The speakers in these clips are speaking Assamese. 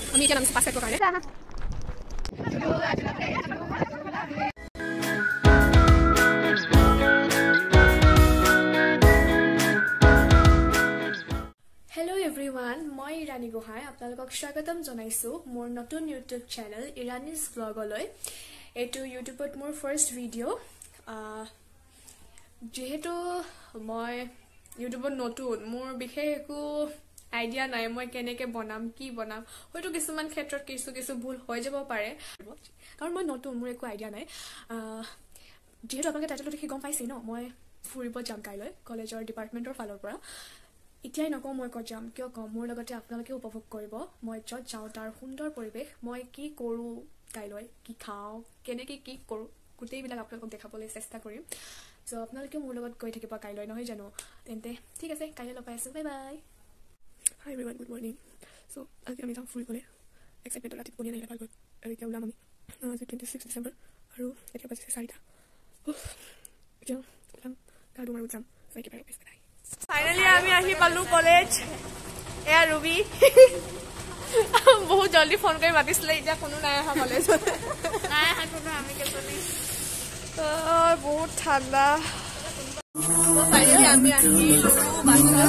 আমি এতিয়া নামিছোঁ পাছ কাটিবৰ কাৰণে Hello everyone, মই ইৰাণী গোহাঁই আপোনালোকক স্বাগতম জনাইছো মোৰ নতুন ইউটিউব চেনেল ইৰাণীজ ব্লগলৈ এটো ইউটিউবত মোৰ ফাৰ্স্ট ভিডিও যেহেতু মই ইউটিউবত নতুন মোৰ বিশেষ একো আইডিয়া নাই মই কেনেকৈ বনাম কি বনাম হয়তো কিছুমান ক্ষেত্ৰত কিছু ভুল হৈ যাব পাৰে কাৰণ মই নতুন মোৰ একো আইডিয়া নাই যেহেতু আপোনালোকে টাইটেলটো দেখি গম পাইছে ন মই ফুৰিব যাম কাইলৈ কলেজৰ ডিপাৰ্টমেণ্টৰ ফালৰ পৰা ইতিয়াই নকওঁ মই ক'ত যাম কিয় কওঁ মোৰ লগতে আপোনালোকে উপভোগ কৰিব মই য'ত যাওঁ তাৰ সুন্দৰ পৰিৱেশ মই কি কৰোঁ কাইলৈ কি খাওঁ কেনেকৈ কি কৰোঁ গোটেইবিলাক আপোনালোকক দেখাবলৈ চেষ্টা কৰিম চ' আপোনালোকে মোৰ লগত গৈ থাকিব কাইলৈ নহয় জানো তেন্তে ঠিক আছে কাইলৈ লগ পাই আছোঁ bye bye hi everyone good morning so' আজি আমি যাম ফুৰিবলৈ এক্সাইটমেণ্টত ৰাতি টোপনি নাহিলে ভাল গ'ল আৰু এতিয়া ওলাম আমি আজি 26 ডিচেম্বৰ আৰু এতিয়া বাজিছে 4টা এতিয়া ওলাম গা ধুম আৰু যাম একেবাৰে পিছতে Finally, আমি আহি পালো কলেজ এয়া রুবি বহুত জলদি ফোন কৰি মাতিছিলে এতিয়া কোনো নাই আহা কলেজ নাই আহা কোনো আমি কেতলি বহুত ঠাণ্ডা ফাইনালি আমি আহিলো বাসা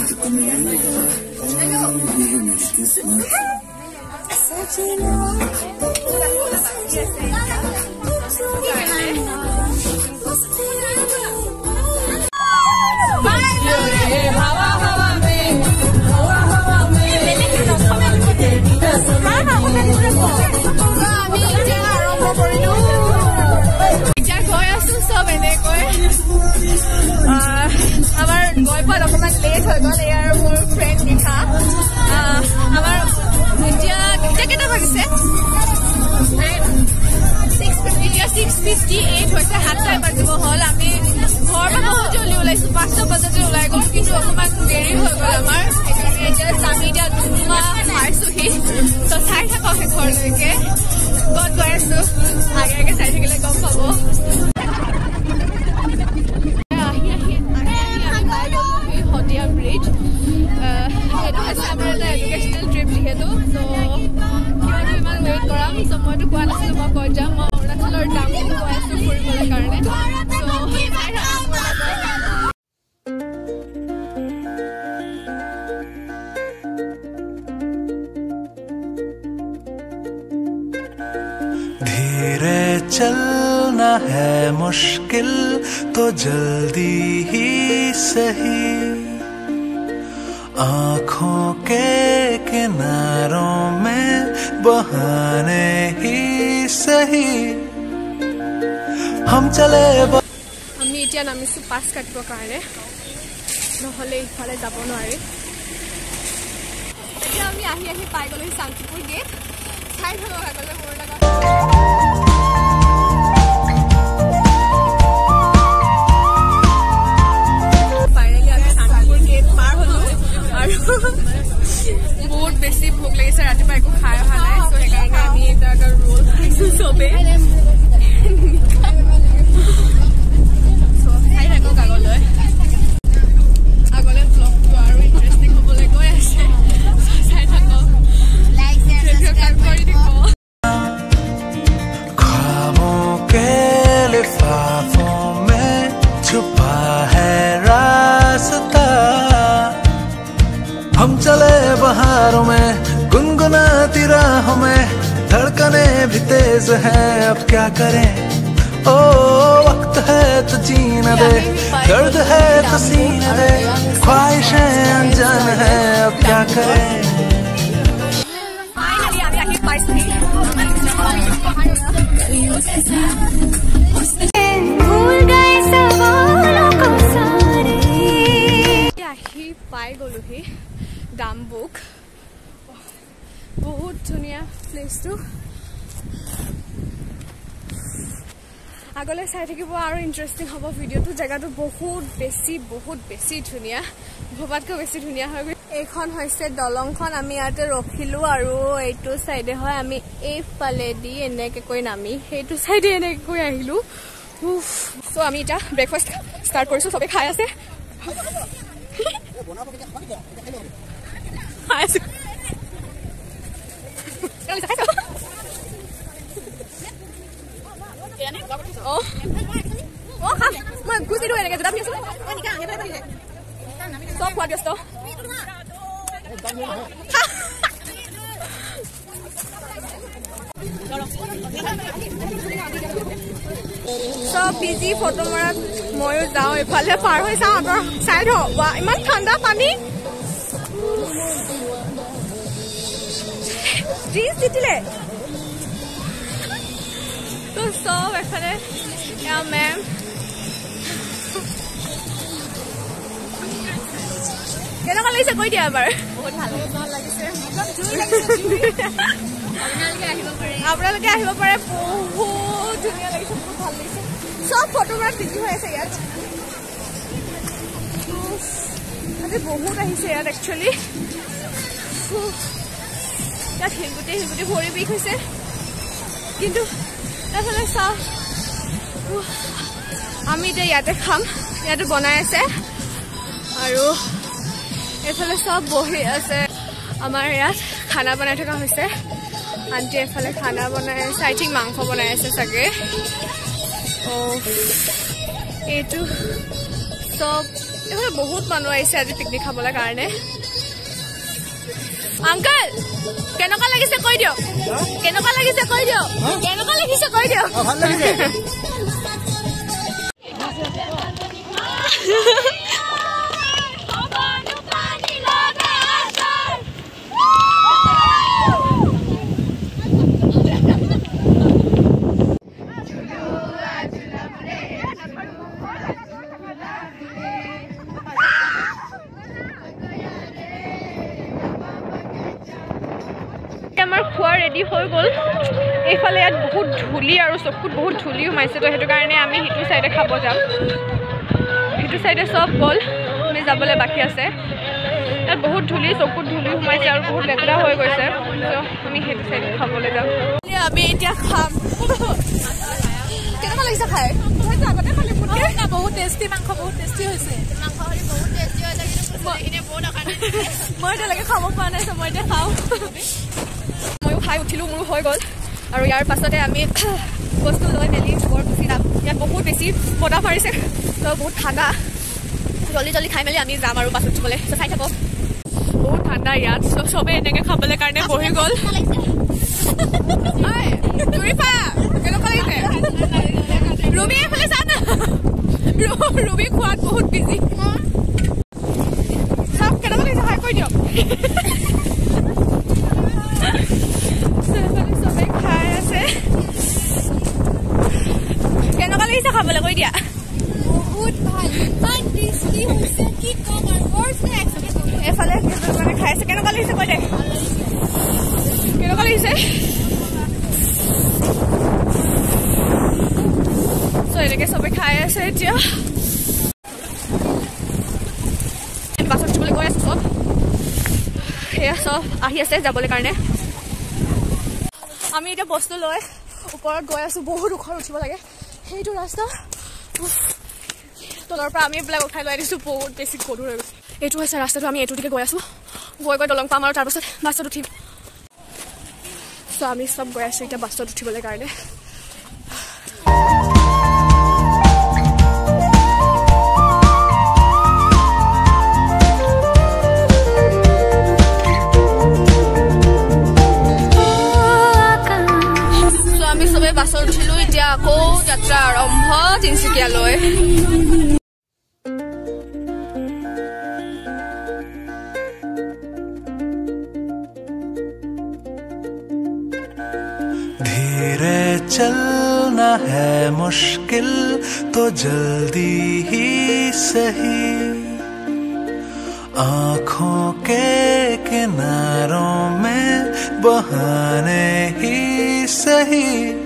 আমার গৈ পাল অকমান লেট হৈ গ'ল এয়াৰ মোৰ ফ্ৰেণ্ড নিশা আমাৰ এতিয়া কেইটা বাজিছে 6:58 হৈছে 7টা বাজিব হ'ল আমি ঘৰৰ পৰা বহুত জলদি ওলাইছো 5টা বজাতে ওলাই গ'ল কিন্তু অকমান দেৰি হৈ গ'ল আমাৰ এতিয়া আমি এতিয়া দুমাহ পাইছোহি তো চাই থাকক ঘৰলৈকে ক'ত গৈ আছো আগে চাই থাকিলে গম পাব Bridge. It was our educational trip যেহেতু so কিমানো ইমান ওয়েট কৰাম so মইতো কোৱা নাছিলো মই কৈ যাম মই অৰুণাচলৰ ডাঙৰ গৈ আছো ফুৰিবলৈ কাৰণে धीरे चलना है मुश्किल तो जल्दी ही सही आँखों के किनारों में बहाने ही सही हम चले আমি এতিয়া নামিছো পাছ কাটিবৰ কাৰণে নহলে ইফালে যাব নোৱাৰি এতিয়া আমি আহি পাই গলো শান্তিপুৰ গেট চাই থাকক আগলৈ মোৰ লগত বহুত বেছি ভোক লাগিছে ৰাতিপুৱা একো খাই অহা নাই চ' সেইকাৰণে আমি এটা ৰোল খাইছো চবে চাই থাকক আগলৈ ব্লগটো আৰু ইণ্টাৰেষ্টিং হ'বলৈ গৈ আছে চাই থাকক সাবস্ক্ৰাইব কৰি দিব ख्वाबों के लिफाफों में छुपा है रास्ता हम चले बहारों में गुनगुनाती राहों में धड़कने भी तेज है अब क्या करें ओ वक्त है तो जीना दे दर्द है तो सीना दे ख्वाहिशें अनजान है अब क्या करें পাই গলোহি ডাম্বুক বহুত ধুনীয়া প্লেচটো আগলৈ চাই থাকিব আৰু ইণ্টাৰেষ্টিং হ'ব ভিডিঅ'টো জেগাটো বহুত বেছি ধুনীয়া ভবাতকৈ বেছি ধুনীয়া হৈ গৈ এইখন হৈছে দলংখন আমি ইয়াতে ৰখিলো আৰু এইটো চাইডে হয় আমি এইফালেদি এনেকৈ কৈ নামি সেইটো চাইডে এনেকৈ কৈ আহিলো চ' আমি এতিয়া ব্ৰেকফাষ্ট ষ্টাৰ্ট কৰিছোঁ চবে খাই আছে খাই আছো মই গুচি দিওঁ এনেকে দুটা পিছো চব খোৱা ব্যস্ত চব বিজি ফটো মৰাত ময়ো যাওঁ এইফালে পাৰ হৈ যাওঁ আগৰ চাইড হোৱা ইমান ঠাণ্ডা পানী জিন্স জিতিলে তো চব এফালে মেম কেনেকুৱা লাগিছে কৈ দিয়া এবাৰ বহুত ভাল লাগিছে আপোনালোকে আহিব পাৰে বহুত ধুনীয়া লাগিছে বহুত ভাল লাগিছে চব ফটোগ্ৰাফ বিজি হৈ আছে ইয়াত আজি বহুত আহিছে ইয়াত একচুৱেলি ইয়াত শিলগুটি ভৰি বিষ হৈছে কিন্তু এইফালে চাওঁ আমি এতিয়া ইয়াতে খাম ইয়াতে বনাই আছে আৰু এইফালে চব বহি আছে আমাৰ ইয়াত খানা বনাই থকা হৈছে আন্টি এফালে খানা বনাই আছে আই থিংক মাংস বনাই আছে চাগে এইটো চব এইফালে বহুত মানুহ আহিছে আজি পিকনিক খাবলৈ কাৰণে আংকল কেনেকুৱা লাগিছে কৈ দিয়ক কেনেকুৱা লাগিছে কৈ দিয়ক কেনেকুৱা লাগিছে কৈ দিয়ক ভাল লাগিছে আমাৰ খোৱা ৰেডি হৈ গ'ল এইফালে ইয়াত বহুত ধূলি আৰু চকুত বহুত ধূলি সোমাইছে তো সেইটো কাৰণে আমি সিটো চাইডে খাব যাম সিটো চাইডে চব গ'ল আমি যাবলৈ বাকী আছে ইয়াত বহুত ধূলি চকুত ধূলি সোমাইছে আৰু বহুত লেতেৰা হৈ গৈছে তো আমি সেইটো চাইডে খাবলৈ যাম আমি এতিয়া খাম কেনেকুৱা লাগিছে খাই আগতে খালি বহুত টেষ্টি মাংস বহুত টেষ্টি হৈছে মই এতিয়ালৈকে খাব পৰা নাই মই এতিয়া খাওঁ ময়ো খাই উঠিলোঁ মোৰো হৈ গ'ল আৰু ইয়াৰ পাছতে আমি বস্তু লৈ মেলি বৰ গুচি যাম ইয়াত বহুত বেছি বতাহ মাৰিছে তো বহুত ঠাণ্ডা জলদি খাই মেলি আমি যাম আৰু বাছত উঠিবলৈ চাই থাকক বহুত ঠাণ্ডা ইয়াত চবেই এনেকৈ খাবলৈ কাৰণে বহি গ'ল কেনেকুৱা লাগিছে ৰুবি এইফালে চা না ৰুবি খোৱাত বহুত বিজি চাওক কেনেকুৱা লাগিছে খাই কৈ দিয়ক চবে খাই আছে কেনেকুৱা লাগিছে খাবলৈ কৈ দিয়া বহুত ভাল ইমান টেষ্টি হৈছে কি কম আৰু এফালে মানে খাই আছে কেনেকুৱা লাগিছে কৈ দে কেনেকুৱা লাগিছে এনেকে চবে খাই আছে এতিয়া বাছত উঠিবলৈ গৈ আছো চব সেয়া চব আহি আছে যাবলৈ কাৰণে আমি এতিয়া বস্তু লৈ ওপৰত গৈ আছো বহুত ওখৰ উঠিব লাগে সেইটো ৰাস্তা তলৰ পৰা আমি এইবিলাক উঠাই লৈ আনিছো বহুত বেছি গধুৰ হৈ গৈছে এইটো হৈছে ৰাস্তাটো আমি এইটোলৈকে গৈ আছো গৈ দলং পাম আৰু তাৰপাছত বাছত উঠিম চ' আমি চব গৈ আছো এতিয়া বাছত উঠিবলৈ কাৰণে বাছত উঠিলো এতিয়া আকৌ যাত্ৰা আৰম্ভ তিনিচুকীয়ালৈ धीरे चलना है मुश्किल तो जल्दी ही सही आँखों के किनारों में बहाने ही सही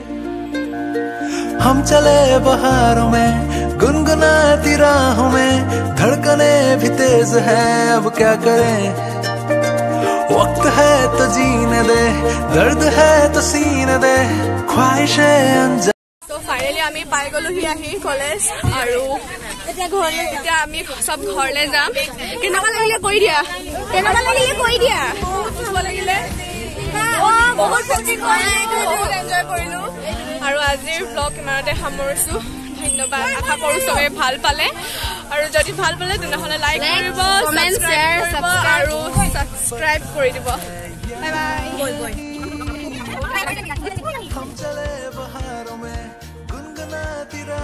हम चले बहारों में गुनगुनाती राहों में धड़कने भी तेज है अब क्या करें वक्त है तो जीने दे दर्द है तो सीने दे ख्वाहिशें अनजान तो फाइनली আমি পাই গলোহি আহি কলেজ আৰু এতিয়া আমি সব ঘৰলৈ যাম কেনেকুৱা লাগিলে কৈ দিয়া বহুত ভাল লাগিলে বহুত এনজয় কৰিলো আৰু আজিৰ ব্লগ ইমানতে সামৰিছো ধন্যবাদ আশা কৰো চবে ভাল পালে আৰু যদি ভাল পালে তেনেহলে লাইক কৰিব কমেন্ট শ্বেয়াৰ আৰু সাবস্ক্ৰাইব কৰি দিব বাই বাই हम चले बहारों में गुनगुनाती